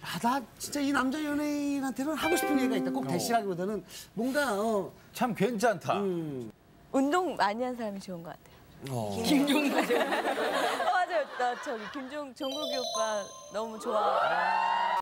나 진짜 이 남자 연예인한테는 하고 싶은 얘기가 있다. 꼭 대시라기보다는 뭔가 참 괜찮다. 운동 많이 한 사람이 좋은 것 같아요. 김종국. 맞아요. 나 저기 정국이 오빠 너무 좋아.